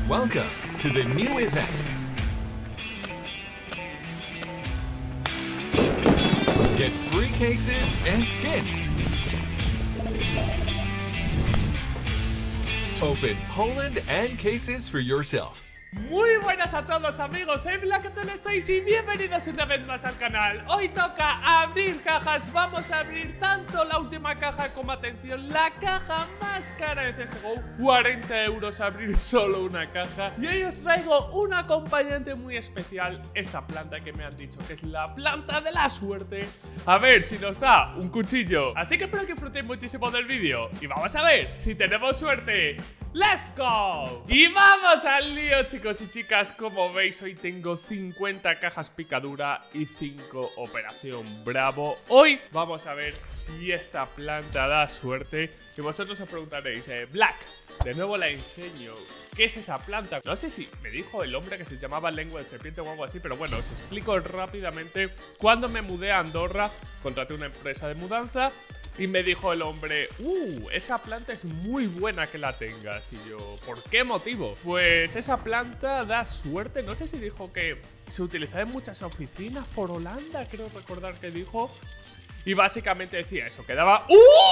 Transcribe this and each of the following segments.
Welcome to the new event. Get free cases and skins. Open Poland and cases for yourself. Muy buenas a todos amigos, soy Black, ¿qué tal estáis? Y bienvenidos una vez más al canal. Hoy toca abrir cajas, vamos a abrir tanto la última caja como, atención, la caja más cara de CSGO. 40 euros abrir solo una caja. Y hoy os traigo un acompañante muy especial, esta planta que me han dicho que es la planta de la suerte. A ver si nos da un cuchillo. Así que espero que disfrutéis muchísimo del vídeo y vamos a ver si tenemos suerte. ¡Let's go! Y vamos al lío, chicos y chicas. Como veis, hoy tengo 50 cajas picadura y 5 operación Bravo. Hoy vamos a ver si esta planta da suerte. Y vosotros os preguntaréis, Black, de nuevo la enseño. ¿Qué es esa planta? No sé si me dijo el hombre que se llamaba lengua de serpiente o algo así, pero bueno, os explico rápidamente. Cuando me mudé a Andorra, contraté una empresa de mudanza y me dijo el hombre, esa planta es muy buena que la tengas. Y yo, ¿por qué motivo? Pues esa planta da suerte. No sé si dijo que se utiliza en muchas oficinas por Holanda, creo recordar que dijo. Y básicamente decía eso, que daba...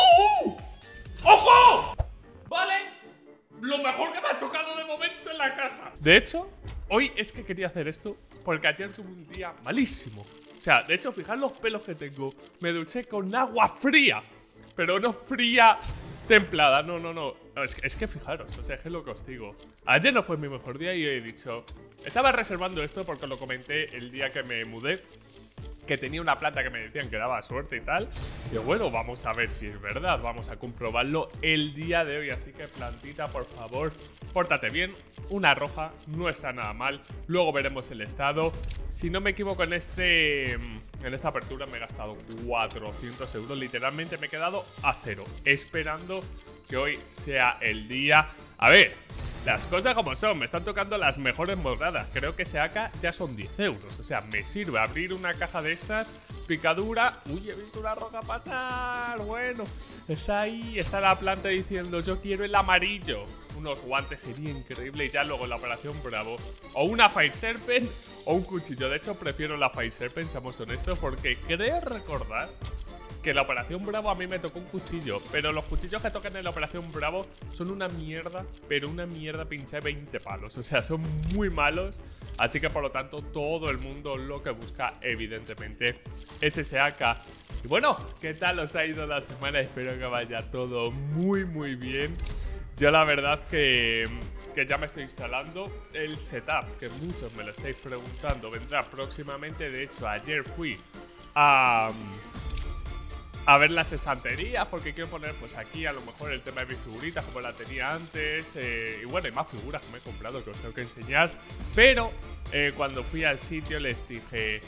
¡Ojo! Vale, lo mejor que me ha tocado de momento en la caja. De hecho, hoy es que quería hacer esto porque ayer tuve un día malísimo. O sea, de hecho, fijad los pelos que tengo. Me duché con agua fría, pero no fría templada, no. Es que fijaros, o sea, es que lo que os digo. Ayer no fue mi mejor día y he dicho... Estaba reservando esto porque lo comenté el día que me mudé, que tenía una planta que me decían que daba suerte y tal. Y bueno, vamos a ver si es verdad. Vamos a comprobarlo el día de hoy. Así que, plantita, por favor, pórtate bien. Una roja no está nada mal. Luego veremos el estado. Si no me equivoco, en esta apertura me he gastado 400 euros. Literalmente me he quedado a cero, esperando que hoy sea el día. A ver, las cosas como son, me están tocando las mejores moradas. Creo que ese AK ya son 10 euros. O sea, me sirve abrir una caja de estas. Picadura. Uy, he visto una roja pasar. Bueno, es ahí. Está la planta diciendo, yo quiero el amarillo. Unos guantes sería increíble. Y ya luego la operación Bravo. O una Fire Serpent o un cuchillo. De hecho, prefiero la Fire Serpent, seamos honestos, porque creo recordar que en la operación Bravo a mí me tocó un cuchillo, pero los cuchillos que tocan en la operación Bravo son una mierda, pero una mierda pincha de 20 palos. O sea, son muy malos. Así que por lo tanto todo el mundo lo que busca evidentemente es ese AK. Y bueno, ¿qué tal os ha ido la semana? Espero que vaya todo muy bien. Yo la verdad que ya me estoy instalando el setup, que muchos me lo estáis preguntando. Vendrá próximamente. De hecho, ayer fui a ver las estanterías porque quiero poner pues aquí a lo mejor el tema de mis figuritas como la tenía antes. Y bueno, hay más figuras que me he comprado que os tengo que enseñar. Pero cuando fui al sitio les dije,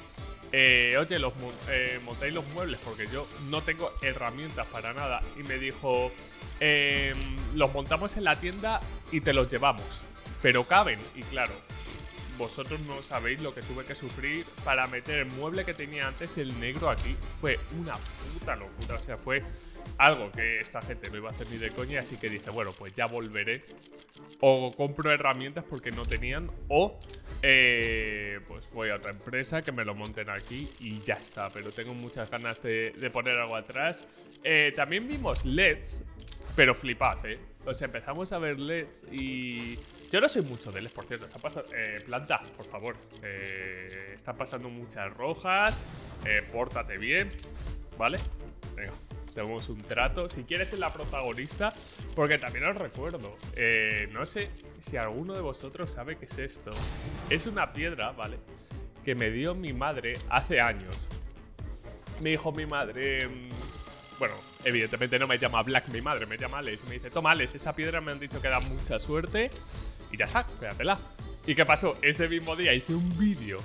oye, montáis los muebles porque yo no tengo herramientas para nada. Y me dijo, los montamos en la tienda y te los llevamos, pero caben. Y claro, vosotros no sabéis lo que tuve que sufrir para meter el mueble que tenía antes, el negro, aquí. Fue una puta locura. O sea, fue algo que esta gente no iba a hacer ni de coña. Así que dije, bueno, pues ya volveré. O compro herramientas porque no tenían. O pues voy a otra empresa que me lo monten aquí y ya está. Pero tengo muchas ganas de poner algo atrás. También vimos LEDs, pero flipad, O sea, empezamos a ver LEDs y... Yo no soy mucho de LEDs, por cierto. Planta, por favor. Están pasando muchas rojas. Pórtate bien, ¿vale? Venga, tenemos un trato. Si quieres ser la protagonista, porque también os recuerdo, no sé si alguno de vosotros sabe qué es esto. Es una piedra, ¿vale? Que me dio mi madre hace años. Me dijo mi madre... Bueno, evidentemente no me llama Black mi madre, me llama Alex. Me dice, toma Alex, esta piedra me han dicho que da mucha suerte. Y ya está, quédatela. ¿Y qué pasó? Ese mismo día hice un vídeo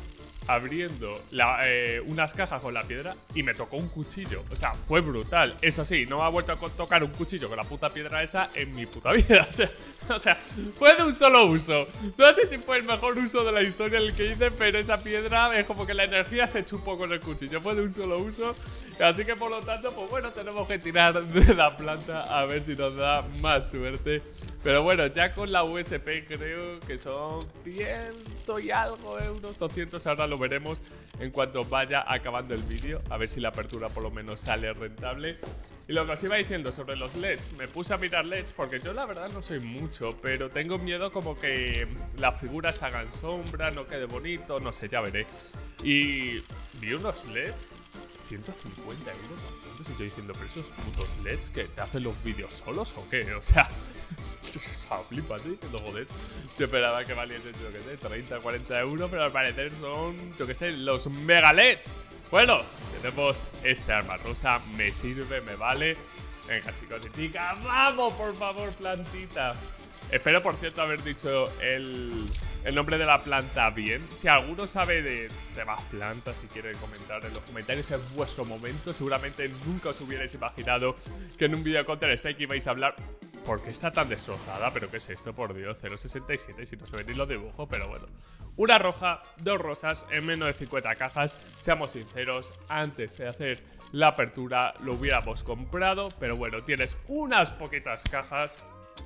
abriendo unas cajas con la piedra y me tocó un cuchillo. O sea, fue brutal. Eso sí, no me ha vuelto a tocar un cuchillo con la puta piedra esa en mi puta vida. O sea, fue de un solo uso. No sé si fue el mejor uso de la historia el que hice, pero esa piedra es como que la energía se chupó con el cuchillo. Fue de un solo uso. Así que por lo tanto, pues bueno, tenemos que tirar de la planta a ver si nos da más suerte. Pero bueno, ya con la USP creo que son 100 y algo euros, 200. Ahora lo veremos en cuanto vaya acabando el vídeo. A ver si la apertura por lo menos sale rentable. Y lo que os iba diciendo sobre los LEDs, me puse a mirar LEDs porque yo la verdad no soy mucho, pero tengo miedo como que las figuras hagan sombra, no quede bonito, no sé, ya veré. Y vi unos LEDs, 150 euros. Entonces estoy diciendo, pero esos putos LEDs que te hacen los vídeos solos o qué, o sea, flipate, que joder. Yo esperaba que valiesen, yo qué sé, 30, 40 euros, pero al parecer son, yo qué sé, los mega LEDs. Bueno, tenemos este arma rosa, me sirve, me vale. Venga, chicos y chicas, vamos, por favor, plantita. Espero, por cierto, haber dicho el nombre de la planta bien. Si alguno sabe de más plantas y quiere comentar en los comentarios, es vuestro momento. Seguramente nunca os hubierais imaginado que en un vídeo de Counter-Strike ibais a hablar. ¿Por qué está tan destrozada? ¿Pero qué es esto? Por Dios, 0.67, si no se ven ni los dibujos, pero bueno. Una roja, dos rosas en menos de 50 cajas. Seamos sinceros, antes de hacer la apertura lo hubiéramos comprado, pero bueno, tienes unas poquitas cajas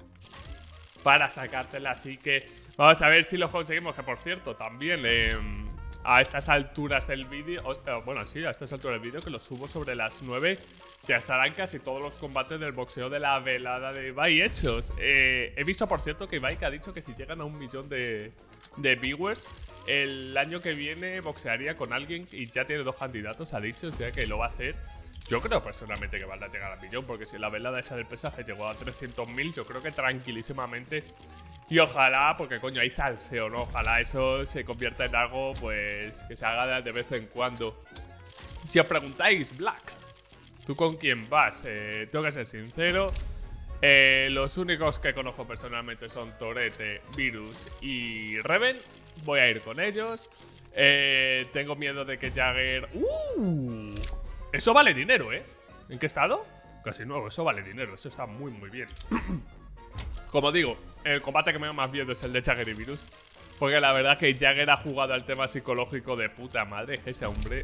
para sacártela, así que vamos a ver si lo conseguimos. Que por cierto, también a estas alturas del vídeo, bueno, sí, a estas alturas del vídeo, que lo subo sobre las 9, ya estarán casi todos los combates del boxeo de la velada de Ibai hechos. He visto, por cierto, que Ibai ha dicho que si llegan a 1 millón de viewers, el año que viene boxearía con alguien y ya tiene 2 candidatos, ha dicho, o sea que lo va a hacer. Yo creo personalmente que van a llegar a 1 millón, porque si la velada esa del pesaje llegó a 300.000, yo creo que tranquilísimamente. Y ojalá, porque coño, hay salseo, ¿no? Ojalá eso se convierta en algo, pues, que se haga de vez en cuando. Si os preguntáis, Black, ¿tú con quién vas? Tengo que ser sincero. Los únicos que conozco personalmente son Torete, Virus y Reven. Voy a ir con ellos. Tengo miedo de que Jagger... Eso vale dinero, ¿eh? ¿En qué estado? Casi nuevo, eso vale dinero. Eso está muy, muy bien. Como digo, el combate que me va más viendo es el de Jagger y Virus. Porque la verdad que Jagger ha jugado al tema psicológico de puta madre, ese hombre.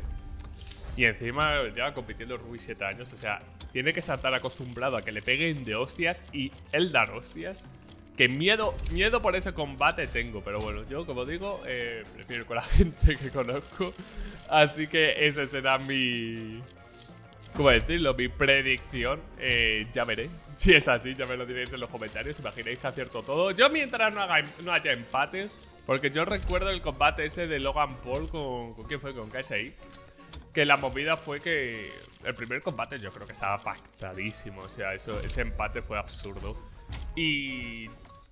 Y encima lleva compitiendo Ruby 7 años. O sea, tiene que estar tan acostumbrado a que le peguen de hostias y él dar hostias. Que miedo por ese combate tengo. Pero bueno, yo como digo, prefiero ir con la gente que conozco. Así que ese será mi... ¿Cómo decirlo? Mi predicción. Ya veré. Si es así, ya me lo diréis en los comentarios. Imaginéis que acierto todo. Yo mientras no haya empates. Porque yo recuerdo el combate ese de Logan Paul con ¿quién fue? Con KSI. Que la movida fue que el primer combate yo creo que estaba pactadísimo. O sea, ese empate fue absurdo. Y...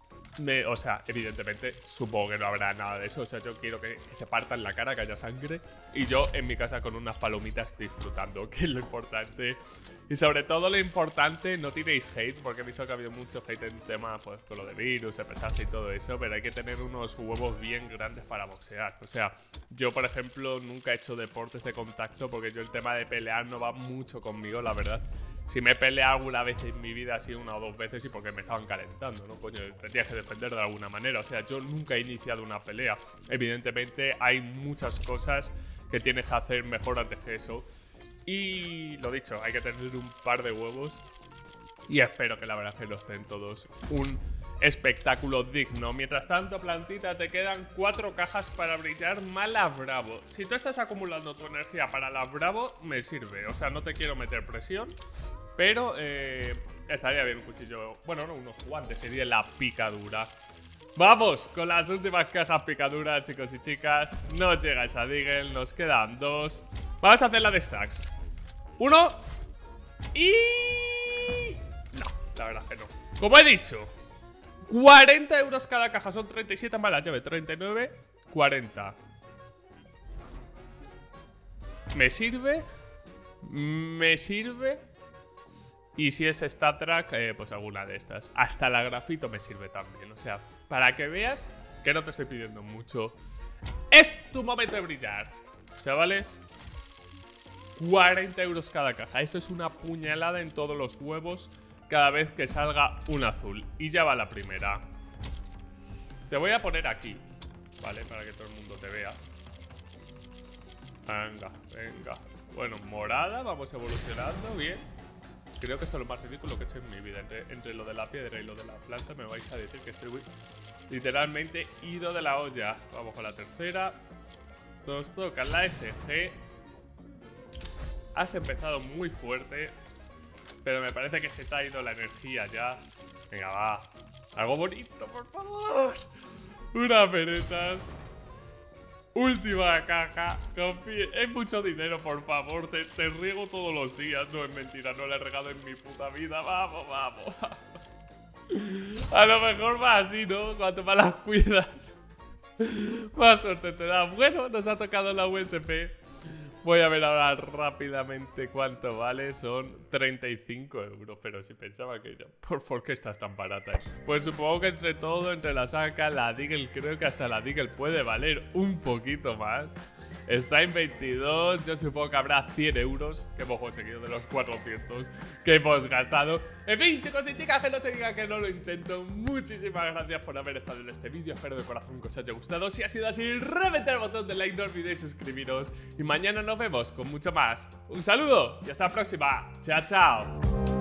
o sea, evidentemente supongo que no habrá nada de eso. O sea, yo quiero que se partan la cara, que haya sangre. Y yo en mi casa con unas palomitas disfrutando, que es lo importante. Y sobre todo lo importante, no tiréis hate, porque he visto que ha habido mucho hate en tema, pues con lo de Virus, el pesaje y todo eso. Pero hay que tener unos huevos bien grandes para boxear. O sea, yo por ejemplo nunca he hecho deportes de contacto, porque yo el tema de pelear no va mucho conmigo, la verdad. Si me he peleado alguna vez en mi vida, así 1 o 2 veces, y porque me estaban calentando, ¿no? Coño, tendrías que defender de alguna manera. O sea, yo nunca he iniciado una pelea. Evidentemente hay muchas cosas que tienes que hacer mejor antes que eso. Y lo dicho, hay que tener un par de huevos. Y espero que la verdad que los den todos un espectáculo digno. Mientras tanto, plantita, te quedan 4 cajas para brillar. Mala Bravo. Si tú estás acumulando tu energía para la Bravo, me sirve. O sea, no te quiero meter presión, pero estaría bien un cuchillo. Bueno, no, unos guantes, sería la picadura. Vamos con las últimas cajas picaduras, chicos y chicas. No llega esa Deagle, nos quedan 2. Vamos a hacer la de stacks. 1 y... no, la verdad que no. Como he dicho, 40 euros cada caja, son 37 más la llave, 39, 40. ¿Me sirve? Me sirve. Y si es StatTrak, pues alguna de estas. Hasta la grafito me sirve también. O sea, para que veas que no te estoy pidiendo mucho. Es tu momento de brillar, chavales. 40 euros cada caja. Esto es una puñalada en todos los huevos cada vez que salga un azul. Y ya va la primera. Te voy a poner aquí, ¿vale? Para que todo el mundo te vea. Venga, venga. Bueno, morada, vamos evolucionando, bien. Creo que esto es lo más ridículo que he hecho en mi vida. Entre lo de la piedra y lo de la planta me vais a decir que estoy literalmente ido de la olla. Vamos con la tercera. Nos toca la SG. Has empezado muy fuerte, pero me parece que se te ha ido la energía ya. Venga, va. Algo bonito, por favor. Unas peretas. Última caja. Confíe. Es mucho dinero, por favor. Te riego todos los días. No es mentira, no le he regado en mi puta vida. Vamos, vamos, vamos. A lo mejor va así, ¿no? Cuanto más las cuidas, más suerte te da. Bueno, nos ha tocado la USP. Voy a ver ahora rápidamente cuánto vale. Son 35 euros. Pero si pensaba que ya... ¿Por qué estás tan barata? Pues supongo que entre todo, entre la saca, la Deagle, creo que hasta la Deagle puede valer un poquito más. Está en 22. Yo supongo que habrá 100 euros que hemos conseguido de los 400 que hemos gastado. En fin, chicos y chicas, que no se diga que no lo intento. Muchísimas gracias por haber estado en este vídeo. Espero de corazón que os haya gustado. Si ha sido así, reventar el botón de like, no olvidéis suscribiros. Y mañana nos vemos con mucho más. Un saludo y hasta la próxima. Chao, chao.